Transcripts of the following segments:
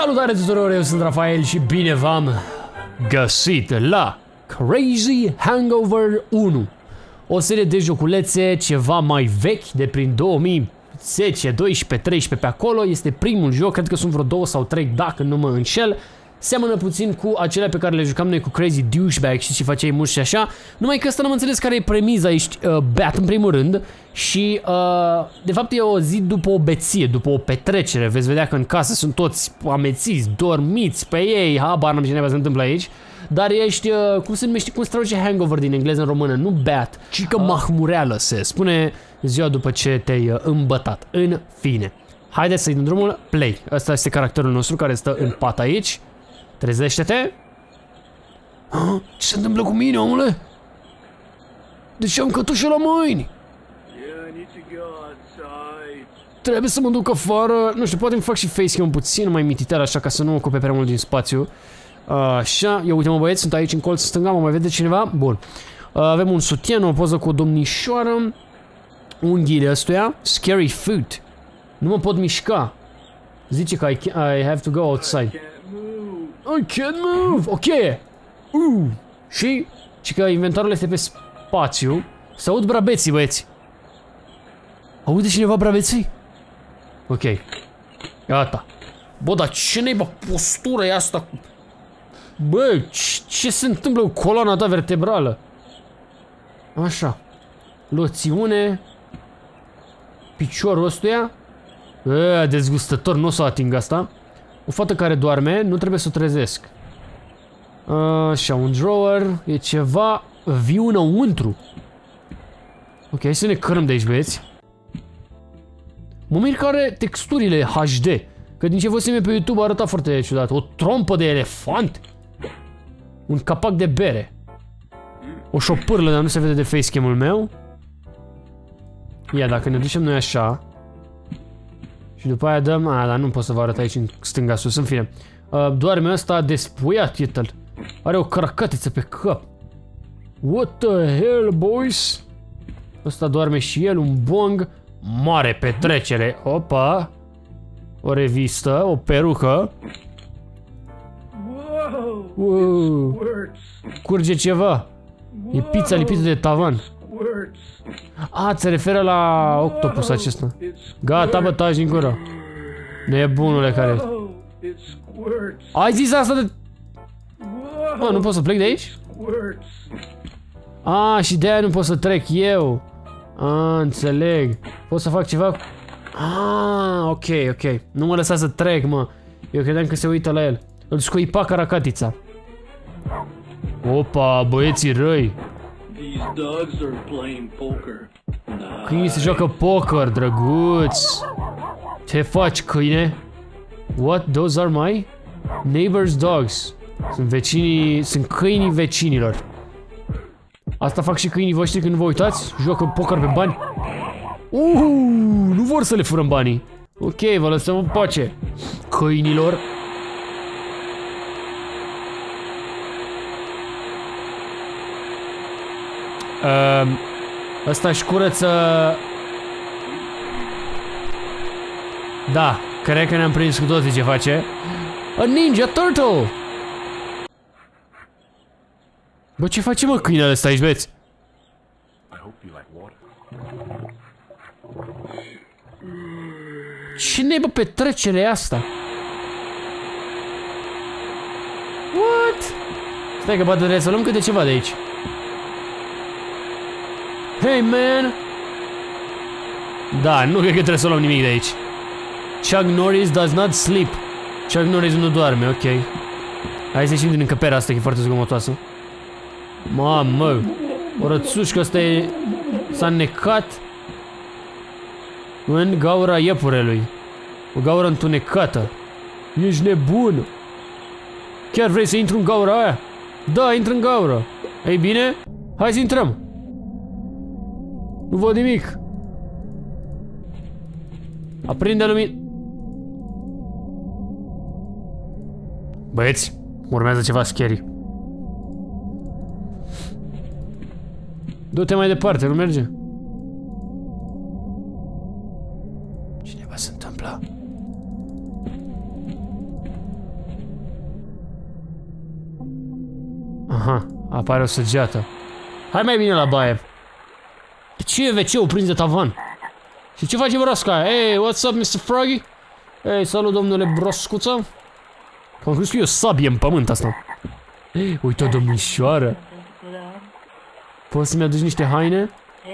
Salutare tuturor, eu sunt Rafael și bine v-am găsit la Crazy Hangover 1. O serie de joculețe ceva mai vechi, de prin 2010, 12, 13 pe acolo. Este primul joc, cred că sunt vreo 2 sau 3 dacă nu mă înșel. Seamănă puțin cu acelea pe care le jucam noi cu Crazy Douchebag și făceai muși și așa. Numai că ăsta n-am înțeles care e premiza, ești beat în primul rând. Și de fapt e o zi după o beție, după o petrecere. Veți vedea că în casă sunt toți amețiți, dormiți pe ei. Habar n-am ce neva se întâmplă aici. Dar ești, cum se numește, cum se traduce hangover din engleză în română? Nu beat, ci că mahmureală se spune ziua după ce te-ai îmbătat. În fine, haideți să-i dăm drumul, play. Ăsta este caracterul nostru care stă în pat aici. Trezește-te. Ce se întâmplă cu mine, omule? De ce am cătușă la mâini? Trebuie să mă duc afară. Nu știu, poate îmi fac și facecam puțin mai mititel așa ca să nu ocupe prea mult din spațiu. Așa, ia uite-mă băieți, sunt aici în colț stânga, mă mai vede cineva? Bun. Avem un sutien, o poză cu o domnișoară. Unghiile ăstuia. Scary foot. Nu mă pot mișca. Zice că I have to go outside. I can't move! Ok! Și că inventarul este pe spațiu. Se aud brabeții, băieți. Aude cineva brabeții? Ok. Gata. Bă, dar ce neiba postură e asta? Bă, ce se întâmplă cu coloana ta vertebrală? Așa. Loțiune. Piciorul ăstuia. Dezgustător, nu o să ating asta. O fată care doarme, nu trebuie să o trezesc. Așa, un drawer. E ceva viu înăuntru. Ok, hai să ne cărăm de aici, băieți. Mă mir că are texturile HD. Că din ce văzusem pe YouTube arăta foarte ciudat. O trompă de elefant. Un capac de bere. O șopârlă, dar nu se vede de facecam-ul meu. Ia, dacă ne ducem noi așa. Și după aia dăm... dar nu pot să vă arăt aici în stânga sus, în fine. Doarme ăsta despuiat, iată-l. Are o cracatiță pe cap. What the hell, boys? Ăsta doarme și el, un bong. Mare petrecere. Opa. O revistă, o perucă. Wow. Curge ceva. E pizza lipită de tavan. Se referă la octopus acesta. Gata, bă, taci din gură. Nebunule care ești. Ai zis asta de... Mă, nu pot să plec de aici? Și de aia nu pot să trec eu. Înțeleg. Pot să fac ceva? Ok. Nu mă lăsa să trec, mă. Eu credeam că se uită la el. Îl scuipa caracatița. Opa, băieții răi. Câinii se joacă poker, drăguț. Ce faci, câine? What? Those are my neighbors' dogs. Sunt vecinii... Sunt câinii vecinilor. Asta fac și câinii voștri când vă uitați? Joacă poker pe bani? Nu vor să le furăm banii. Ok, vă lăsăm în pace, câinilor. Ăsta își curăță... Da, cred că ne-am prins cu toții ce face. A Ninja Turtle! Bă, ce face, mă, câinele ăsta aici, beți? Ce nebă petrecere e asta? What? Stai că poate trebuie să luăm câte ceva de aici. Hey, man! Da, nu cred că trebuie să luăm nimic de aici. Chuck Norris does not sleep. Chuck Norris nu doarme, ok. Hai să ieșim din încăperea asta, că e foarte zgomotoasă. Mamă, o rățușcă asta e... S-a necat în gaura iepurelui. O gaură întunecată. Ești nebun. Chiar vrei să intru în gaura aia? Da, intră în gaură. Ei bine, hai să intrăm. Nu văd nimic. Aprinde lumina. Băieți, urmează ceva scary. Du-te mai departe, nu merge? Cineva se întâmplă. Aha, apare o săgeată. Hai mai bine la baie. De ce e WC-ul prins de tavan? Și ce face brosca aia? Hey, what's up, Mr. Froggy? Hey, salut, domnule broscuță. Că am crezut că e o sabie în pământ asta. Hey, uite o domnișoară. Poți să-mi aduci niște haine?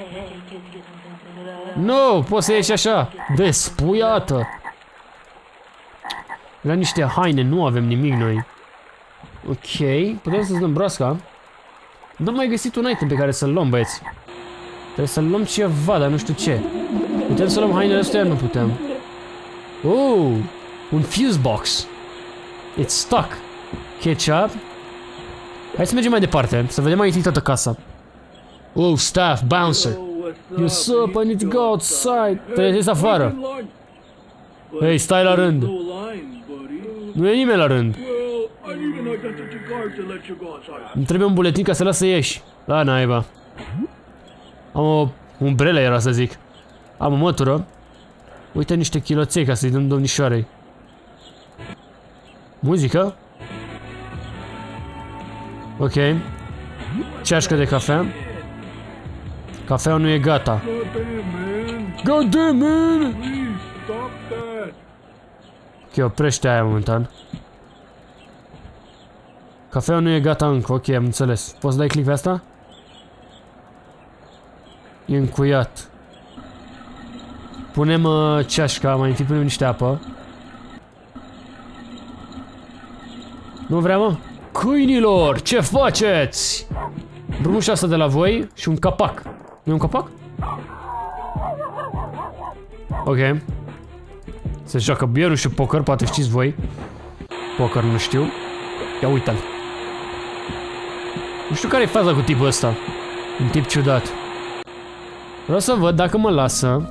Nu, poți să ieși așa. Despuiată. La niște haine, nu avem nimic noi. Ok, putem să-ți dăm broasca. Nu am mai găsit un item pe care să-l luăm, băieți. Trebuie să luăm ceva, dar nu știu ce. Putem să luăm hainele astea? Nu putem. Oh, un fuse box. It's stuck. Ketchup. Hai să mergem mai departe, să vedem mai întâi toată casa. Oh, staff, bouncer. What's up? I need to go outside. Trebuie să ies afară. Hei, stai la rând. Nu e nimeni la rând. Îmi trebuie un buletin ca să las să ieși. La naiba. Am o umbrelă, era să zic. Am o mătură. Uite niște chiloței ca să-i dăm domnișoarei. Muzică. Ok. Ceașcă de cafea. Cafeaua nu e gata. God damn, man! Ok, oprește aia momentan. Cafeaua nu e gata încă, ok, am înțeles. Poți să dai click pe asta? E încuiat. Punem ceașca, mai întâi punem niște apă. Nu vrea, mă? Câinilor, ce faceți? Brumușa asta de la voi și un capac. Nu e un capac? Ok. Se joacă bierul și poker, poate știți voi. Poker nu știu. Ia uite-l. Nu știu care e faza cu tipul ăsta. Un tip ciudat. Vreau să văd dacă mă lasă.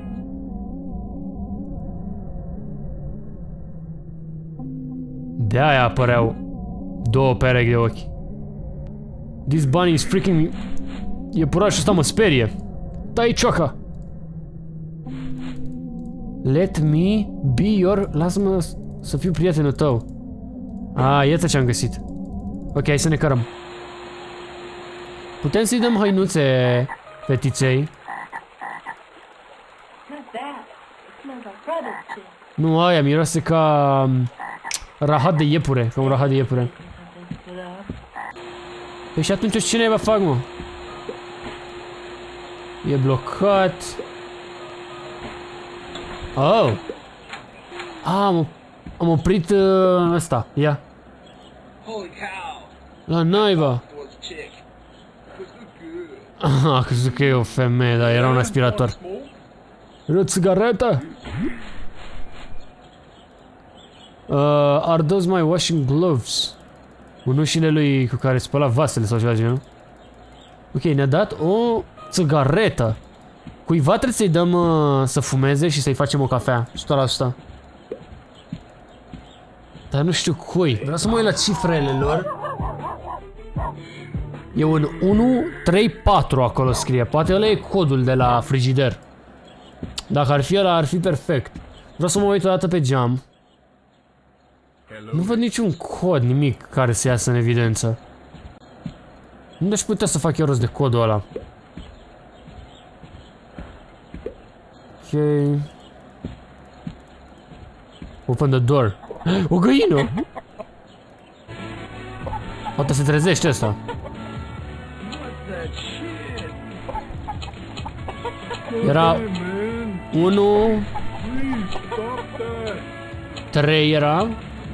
De-aia apăreau două perechi de ochi. This bunny is freaking me. Iepurașul ăsta mă sperie. Tai cioca. Let me be your... Lasă-mă să fiu prietenul tău. Iată ce am găsit. Ok, hai să ne cărăm. Putem să-i dăm hăinuțe fetiței. Nu, aia miroase ca... rahat de iepure, ca un rahat de iepure. Păi și atunci ce naiba fac, mă? E blocat. Oh! Am oprit ăsta, ia. La naiba. Aha, crezut că e o femeie, dar era un aspirator. Era o țigaretă? Are those my washing gloves? Mânușile lui cu care spăla vasele sau ceva de genul. Ok, ne-a dat o țigaretă. Cuiva trebuie să-i dăm să fumeze și să-i facem o cafea. 100%. Dar nu știu cui. Vreau să mă uit la cifrele lor. E un 134 acolo scrie. Poate ăla e codul de la frigider. Dacă ar fi ăla, ar fi perfect. Vreau să mă uit o dată pe geam. Nu văd niciun cod, nimic care să iasă în evidență. Unde aș putea să fac eu rost de codul ăla? Ok. Open the door. O găină! Poate se trezește ăsta. Era 1 3 era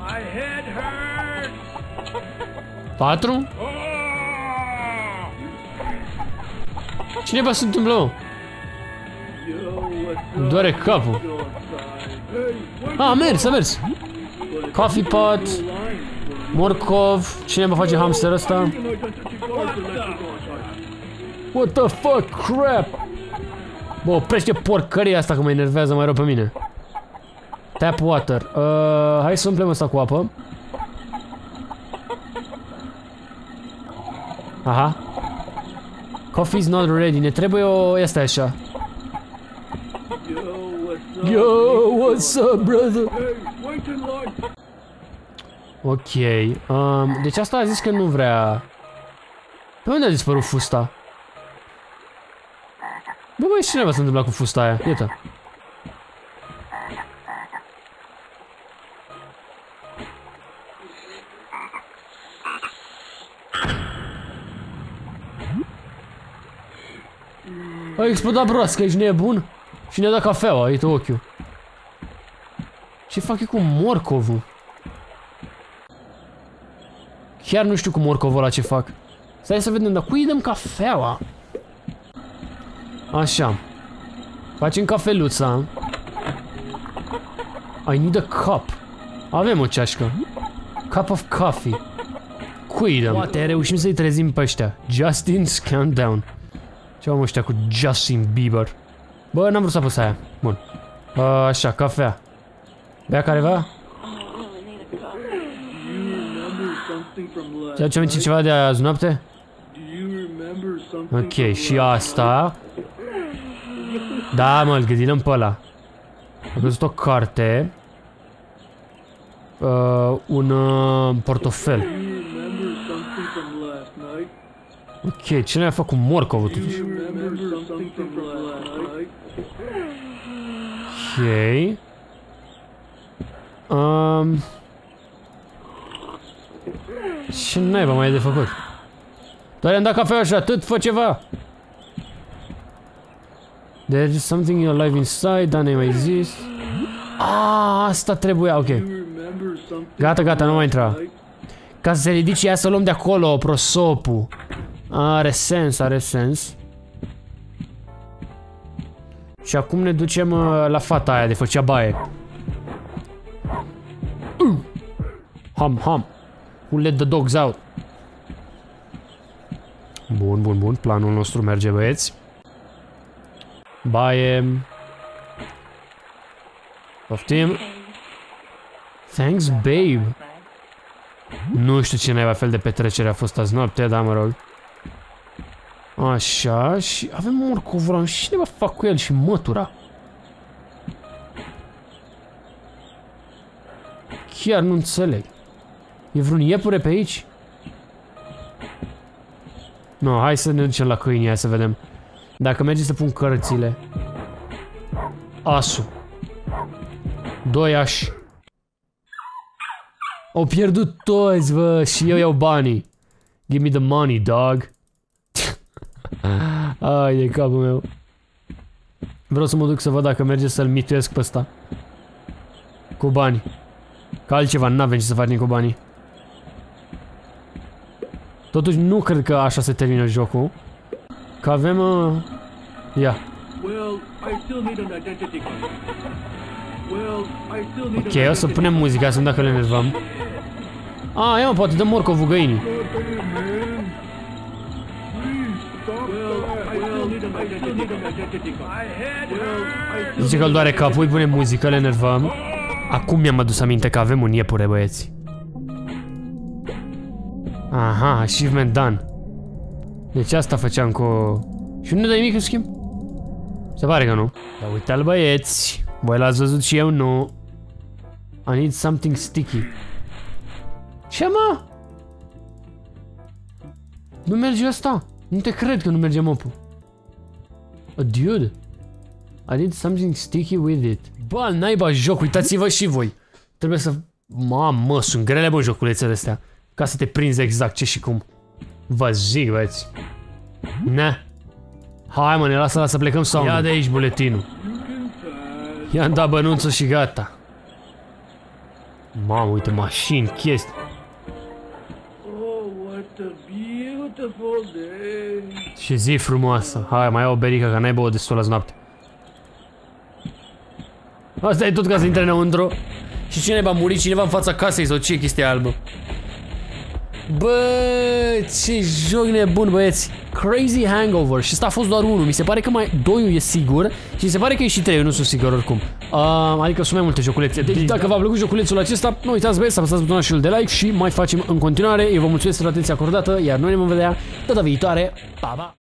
4. Cine va se întâmplă, mă? Îmi doare capul. A mers, a mers. Coffee pot. Morcov. Cine va face hamster ăsta? What the fuck, crap. Bă, oprește porcăria asta că mă enervează mai rău pe mine. Tap water. Hai să umplem asta cu apă. Aha. Coffee's not ready. Ne trebuie o... Asta e așa. Yo, what's up, brother? Ok. Deci asta a zis că nu vrea Pe unde a dispărut fusta? Bă, băi, ce neva s-a întâmplat cu fusta aia? Iată. A explodat broasca, ești nebun? Și ne-a dat cafeaua, uite ochiul. Ce fac eu cu morcovul? Chiar nu știu cu morcovul ăla ce fac. Stai să vedem, dar cui îi dăm cafeaua? Așa. Facem cafeluța. I need a cup. Avem o ceașcă. Cup of coffee. Cui îi dăm? Poate reușim să-i trezim pe ăștia. Justin's Countdown. Ce am ăștia cu Justin Bieber? Bă, n-am vrut să apăs aia. Bun. Așa, cafea. Bea careva? Ți-aduce aminte ceva de azi noapte? Ok, și asta. Da, mă, îl gândilăm pe ăla. Am văzut o carte. Un portofel. Ok, ce ne-a făcut morcovul totuși? Ok. Ce naiba mai e de făcut? Doar i-am dat cafea și atât, fă ceva! There's something alive inside, that name exists. Asta trebuia, ok. Gata, gata, nu mai intra. Ca să se ridice ea să luăm de acolo prosopul. Are sens, are sens. Și acum ne ducem la fata aia de făcea baie. Ham, ham. We'll let the dogs out. Bun, bun, bun. Planul nostru merge, băieți. Baie. Poftim. Thanks, babe. Nu știu ce naiba fel de petrecere a fost azi noapte, dar mă rog. Așa, și avem morcovul și ce naiba fac cu el și mătura? Chiar nu înțeleg. E vreun iepure pe aici? Nu, hai să ne ducem la câini aia să vedem. Dacă merge să pun cărțile. Asu. 2 ași. Au pierdut toți, bă, și eu iau banii. Give me the money, dog. Ai de capul meu. Vreau să mă duc să văd dacă merge să-l mituiesc pe ăsta. Cu bani. Că altceva n-avem ce să facem cu banii. Totuși nu cred că așa se termină jocul. Că avem... Ia. Ok, o să punem muzica, să dacă le enervăm. Ia mă, poate dăm morcovul găinii. Zice că îl doare capul, îi punem muzică, le enervăm. Acum mi-am adus aminte că avem un iepure, băieți. Aha, achievement done. Deci asta făceam cu... Și nu dai nimic în schimb? Se pare că nu. Dar uite-l, băieți. Voi l-ați văzut și eu nu. I need something sticky. Ce, mă? Nu merge ăsta? Nu te cred că nu merge mopul. Dude. I need something sticky with it. Bă, naiba joc, uitați-vă și voi. Trebuie să... Mamă, sunt grele, bă, joculețele astea. Ca să te prinzi exact ce și cum. Vă zic, băieți. Ne. Hai, mă, ne lasă să plecăm sau... Ia de aici buletinul. I-am dat bănuțul și gata. Mamă, uite, mașini, chestii. Ce zi frumoasă. Hai, mai iau o berică, că n-ai băut destul azi noapte. Asta e tot ca să intre înăuntru. Și cine va muri? Cineva în fața casei sau ce e chestia albă? Bă, ce joc nebun, băieți. Crazy Hangover. Și ăsta a fost doar unul. Mi se pare că mai 2-ul e sigur. Și mi se pare că e și 3-ul, nu sunt sigur oricum. Adică sunt mai multe joculețe. Deci dacă v-a plăcut joculețul acesta, nu uitați, băieți, să apăsați butonul de like și mai facem în continuare. Eu vă mulțumesc pentru atenția acordată, iar noi ne vom vedea data viitoare. Pa, pa!